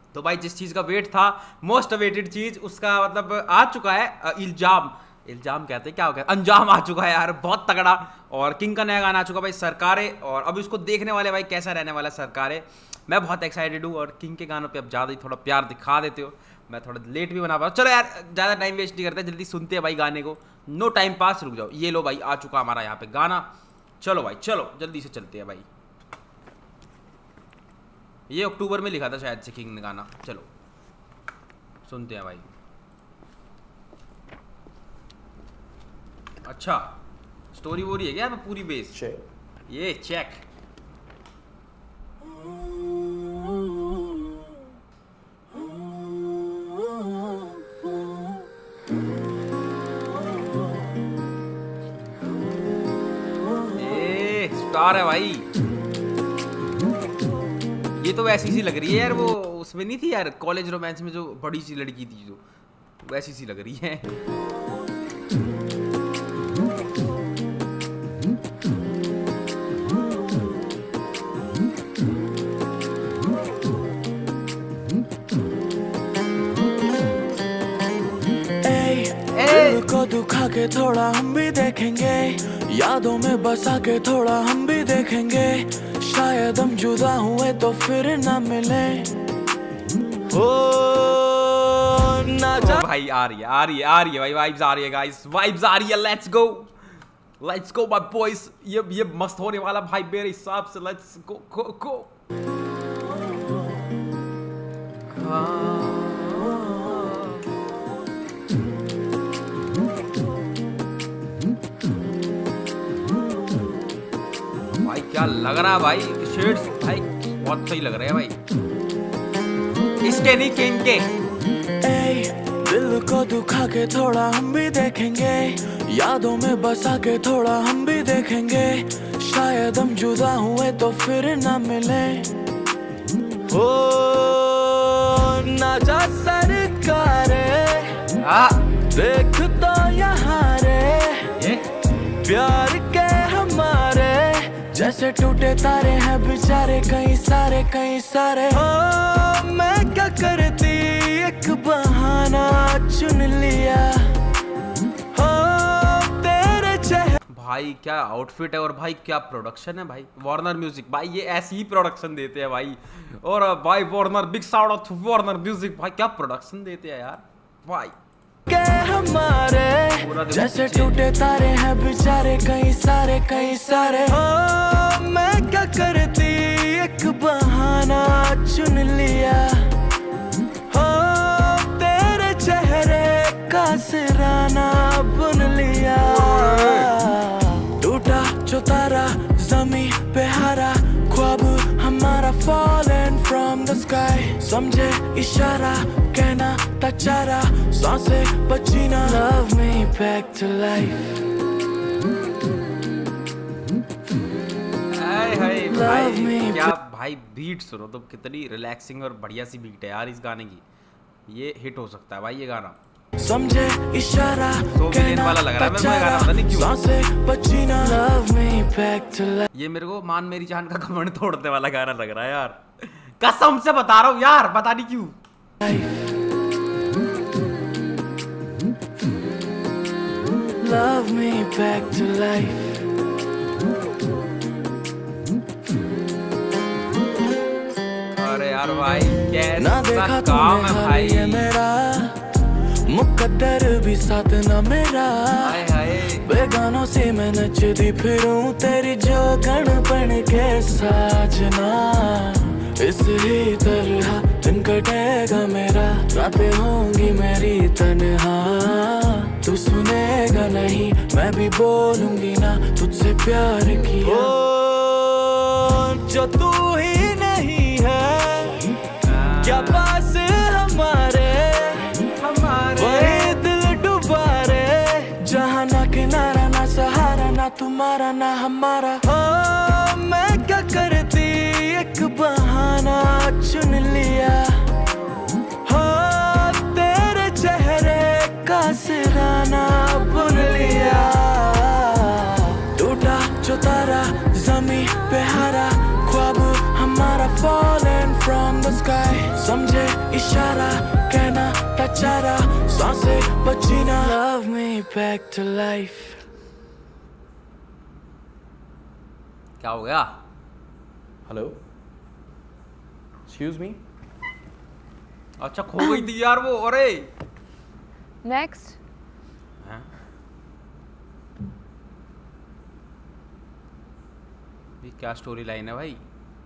तो भाई जिस चीज़ का वेट था, मोस्ट अवेटेड चीज़, उसका मतलब आ चुका है। इल्जाम कहते हैं, क्या हो गया, अंजाम आ चुका है यार, बहुत तगड़ा। और किंग का नया गाना आ चुका भाई, सरकारे। और अब इसको देखने वाले भाई कैसा रहने वाला सरकारे, मैं बहुत एक्साइटेड हूँ। और किंग के गानों पे अब ज़्यादा ही थोड़ा प्यार दिखा देते हो, मैं थोड़ा लेट भी बना पा रहा हूँ। चलो यार ज़्यादा टाइम वेस्ट नहीं करते, जल्दी सुनते हैं भाई गाने को, नो टाइम पास। रुक जाओ, ये लो भाई आ चुका हमारा यहाँ पे गाना। चलो भाई चलो जल्दी से चलते हैं भाई। ये अक्टूबर में लिखा था शायद से किंग ने गाना। चलो सुनते हैं भाई। अच्छा स्टोरी वोरी है क्या मैं पूरी बेस? ये चेक। स्टार है भाई। ये तो वैसी सी लग रही है यार, वो उसमें नहीं थी यार कॉलेज रोमांस में जो बड़ी सी लड़की थी, जो वैसी सी लग रही है। को दुखा के थोड़ा हम भी देखेंगे, यादों में बसा के थोड़ा हम भी देखेंगे, शायद हम जुदा हुए तो फिर ना मिले। ओ ना जा भाई आ रही है भाई, वाइब्स आ रही है गाइस, वाइब्स आ रही है। लेट्स गो माय बॉयज, ये मस्त होने वाला भाई मेरे हिसाब से। Let's go. भाई क्या लग रहा है भाई, शेड्स भाई बहुत सही लग रहे हैं भाई इसके, नहीं किंग के। दिल को दुखा के थोड़ा हम भी देखेंगे, यादों में बसा के थोड़ा हम भी देखेंगे, शायद हम जुदा हुए तो फिर ना मिले। ओ ना जा सरकारे, देख तो यहाँ रे, प्यार के हमारे जैसे टूटे तारे हैं बेचारे कई सारे। ओ मैं क्या करती, एक बहाना चुन लिया। ओ तेरे चेहरे। भाई क्या आउटफिट है और भाई क्या प्रोडक्शन है भाई। वार्नर म्यूजिक भाई, ये ऐसी ही प्रोडक्शन देते हैं भाई। और भाई Warner, big shout out to Warner music, भाई क्या प्रोडक्शन देते हैं यार भाई। के हमारे जैसे टूटे तारे हैं बेचारे कई सारे। ओ मैं क्या करती, एक बहाना चुन लिया। ओ तेरे चेहरे का सिराना बुन लिया। टूटा जो तारा ज़मीं पे हारा, ख्वाब हमारा fallen from the sky, समझे इशारा कहना था चारा, सांसें बची ना। Love me back to life, हाय भाई क्या भाई बीट सुनो तो, कितनी रिलैक्सिंग और बढ़िया सी बीट है यार इस गाने की। ये हिट हो सकता है भाई ये गाना, समझे इशारा कहना वाला लग रहा है। मैं गाना पता नहीं क्यों, सांसें बची ना। Love me back to life, ये मेरे को मान मेरी जान का घमंड तोड़ने वाला गाना लग रहा है यार, कसम से बता रहा हूँ यार, पता नहीं क्यों। Love me back to life, अरे यार भाई ना देखा कैसा काम है भाई ये मेरा, मुकद्दर भी साथ ना मेरा। हाय हाय बेगानों से मैं नचती फिरूं तेरी जोगन बन के साजना। इस ही तरह दिन कटेगा मेरा, रातें होंगी मेरी तन्हा। तू सुनेगा नहीं मैं भी बोलूंगी ना, तुझसे प्यार किया। ओ जो तू ही नहीं है क्या पास हमारे, वही दिल डुबा रे, जहाँ ना किनारा ना सहारा, ना तुम्हारा ना हमारा। ओ मैं क्या करती, एक बहाना चुन लिया। हो तेरे चेहरे का सिराना बुन लिया। टूटा जो तारा ज़मीं पे हारा, ख्वाब हमारा fallen from the sky, sky, समझे इशारा, कहना था चारा, सांसें बची ना, love me back to life. क्या हो गया? Hello, excuse me. अच्छा खो गई थी यार वो। अरे नेक्स्ट। ये क्या स्टोरी लाइन है भाई?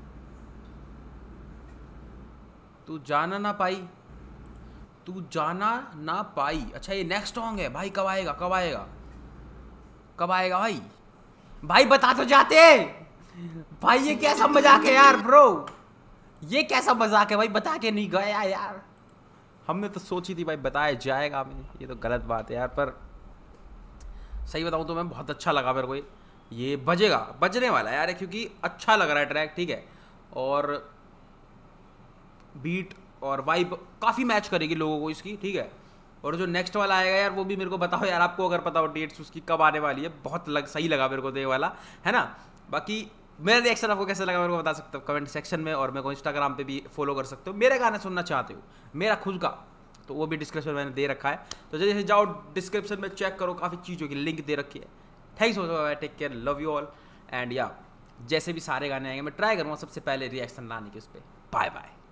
तू जाना ना पाई, तू जाना ना पाई। अच्छा ये नेक्स्ट सॉन्ग है भाई। कब आएगा, कब आएगा, कब आएगा भाई? भाई बता तो जाते भाई। ये कैसा मजाक है यार ब्रो, ये कैसा मजाक है भाई? बता के नहीं गया यार। हमने तो सोची थी भाई बताया जाएगा हमें, ये तो गलत बात है यार। पर सही बताऊं तो मैं बहुत अच्छा लगा मेरे को। ये बजेगा, बजने वाला है यार, क्योंकि अच्छा लग रहा है ट्रैक, ठीक है। और बीट और वाइब काफ़ी मैच करेगी लोगों को इसकी, ठीक है। और जो नेक्स्ट वाला आएगा यार वो भी मेरे को बताओ यार, आपको अगर पता हो डेट्स उसकी कब आने वाली है। बहुत सही लगा मेरे को तो ये वाला, है ना। बाकी मेरा रिएक्शन आपको कैसा लगा मेरे को बता सकते हो कमेंट सेक्शन में, और मेरे को इंस्टाग्राम पे भी फॉलो कर सकते हो। मेरे गाने सुनना चाहते हो मेरा खुद का, तो वो भी डिस्क्रिप्शन में मैंने दे रखा है, तो जैसे जाओ डिस्क्रिप्शन में चेक करो, काफ़ी चीज़ों की लिंक दे रखी है। Thanks for, take care, love you all and या जैसे भी सारे गाने आएंगे मैं ट्राई करूँगा सबसे पहले रिएक्शन लाने के उस पर। Bye bye.